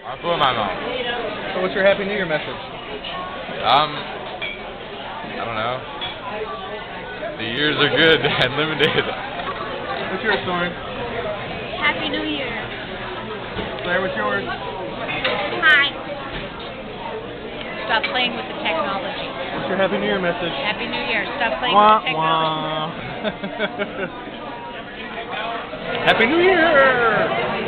So what's your Happy New Year message? I don't know. The years are good and limited. What's yours, Soren? Happy New Year. Claire, what's yours? Hi. Stop playing with the technology. What's your Happy New Year message? Happy New Year. Stop playing with the technology. Happy New Year!